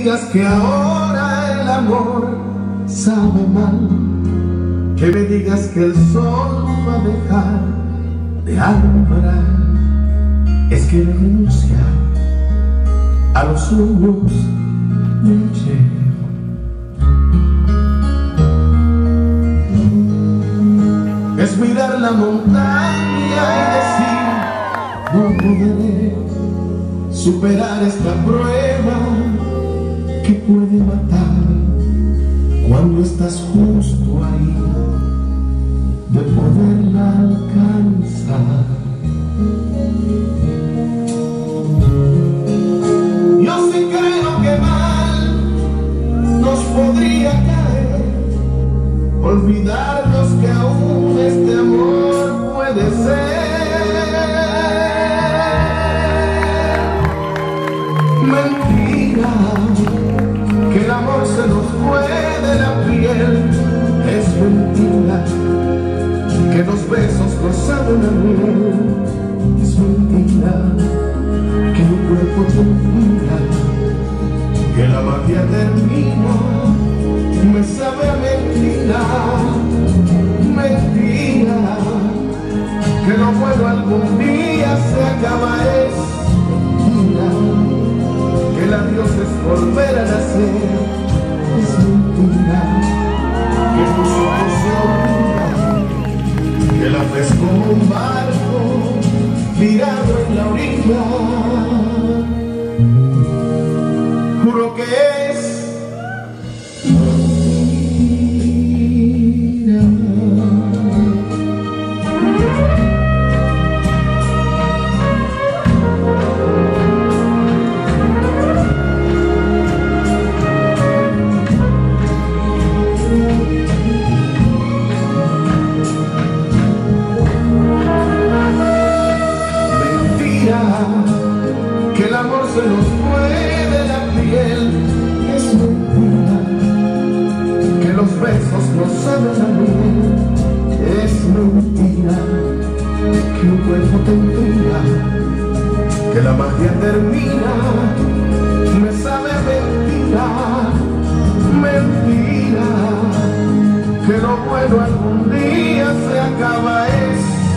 digas que ahora el amor sabe mal, que me digas que el sol va a dejar de alumbrar, es que renunciar a los sueños de ayer. Es mirar la montaña y decir, no podré superar esta prueba que puede matar cuando estás justo ahí de poderla alcanzar. Yo sí creo que mal nos podría caer olvidarnos que aún este amor puede ser. Mentira, que el amor se nos fue de la piel. Es mentira, que los besos no saben a miel. Es mentira, que mi cuerpo te olvida, que la magia termina, me sabe a mentira. Mentira, que lo bueno algún día se acaba. Es mentira, que el adiós es volver a nacer. Es mentira, que tus ojos se olvidan, que la fe es como un barco tirado en la orilla. Juro que es que el amor se nos fue de la piel. Es mentira, que los besos no saben a miel. Es mentira, que un cuerpo te entrega, que la magia termina, me sabe a mentira. Mentira, que lo bueno algún día se acaba. Es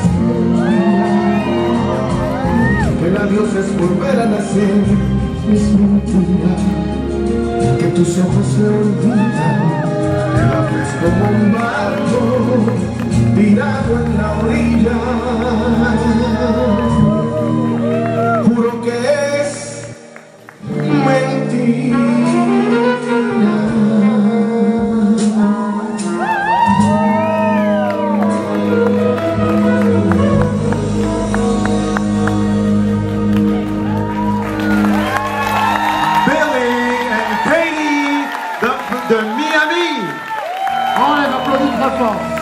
que el adiós es volver a nacer. Es mentira, que tus ojos se olvidan, que la fe es como un barco tirado en la orilla. Juro que es mentira. De Miami. On les applaudit très fort.